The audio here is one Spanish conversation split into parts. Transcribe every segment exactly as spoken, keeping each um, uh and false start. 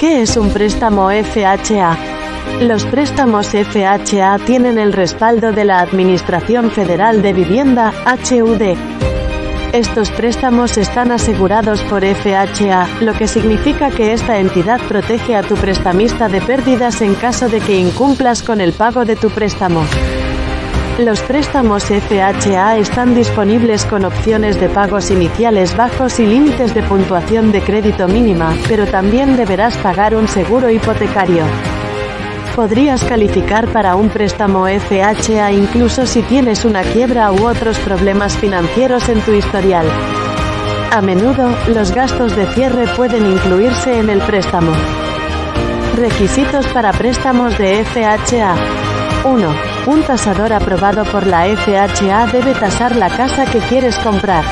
¿Qué es un préstamo F H A? Los préstamos F H A tienen el respaldo de la Administración Federal de Vivienda, H U D. Estos préstamos están asegurados por F H A, lo que significa que esta entidad protege a tu prestamista de pérdidas en caso de que incumplas con el pago de tu préstamo. Los préstamos F H A están disponibles con opciones de pagos iniciales bajos y límites de puntuación de crédito mínima, pero también deberás pagar un seguro hipotecario. Podrías calificar para un préstamo F H A incluso si tienes una quiebra u otros problemas financieros en tu historial. A menudo, los gastos de cierre pueden incluirse en el préstamo. Requisitos para préstamos de F H A. uno. Un tasador aprobado por la F H A debe tasar la casa que quieres comprar.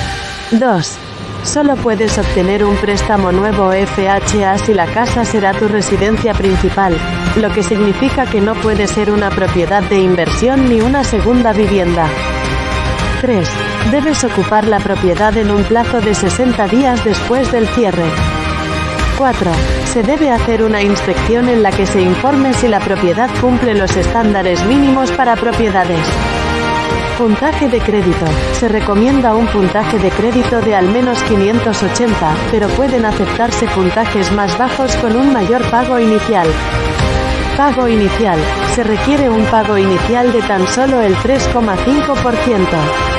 dos. Solo puedes obtener un préstamo nuevo F H A si la casa será tu residencia principal, lo que significa que no puede ser una propiedad de inversión ni una segunda vivienda. tres. Debes ocupar la propiedad en un plazo de sesenta días después del cierre. cuatro. Se debe hacer una inspección en la que se informe si la propiedad cumple los estándares mínimos para propiedades. Puntaje de crédito. Se recomienda un puntaje de crédito de al menos quinientos ochenta, pero pueden aceptarse puntajes más bajos con un mayor pago inicial. Pago inicial. Se requiere un pago inicial de tan solo el tres coma cinco por ciento.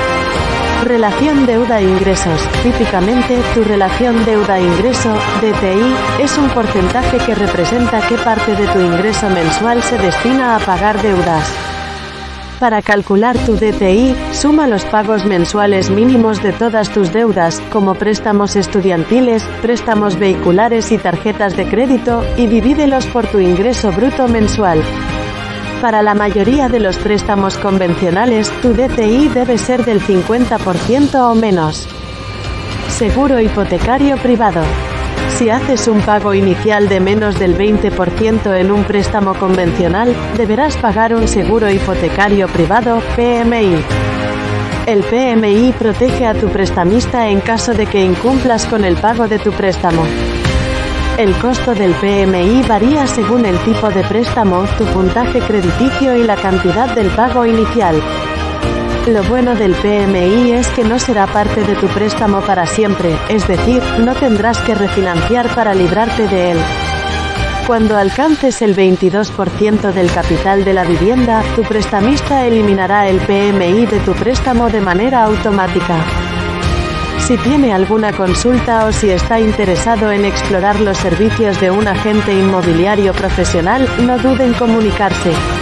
Relación deuda-ingresos. Típicamente, tu relación deuda-ingreso, D T I, es un porcentaje que representa qué parte de tu ingreso mensual se destina a pagar deudas. Para calcular tu D T I, suma los pagos mensuales mínimos de todas tus deudas, como préstamos estudiantiles, préstamos vehiculares y tarjetas de crédito, y divídelos por tu ingreso bruto mensual. Para la mayoría de los préstamos convencionales, tu D T I debe ser del cincuenta por ciento o menos. Seguro hipotecario privado. Si haces un pago inicial de menos del veinte por ciento en un préstamo convencional, deberás pagar un seguro hipotecario privado, P M I. El P M I protege a tu prestamista en caso de que incumplas con el pago de tu préstamo. El costo del P M I varía según el tipo de préstamo, tu puntaje crediticio y la cantidad del pago inicial. Lo bueno del P M I es que no será parte de tu préstamo para siempre, es decir, no tendrás que refinanciar para librarte de él. Cuando alcances el veintidós por ciento del capital de la vivienda, tu prestamista eliminará el P M I de tu préstamo de manera automática. Si tiene alguna consulta o si está interesado en explorar los servicios de un agente inmobiliario profesional, no dude en comunicarse.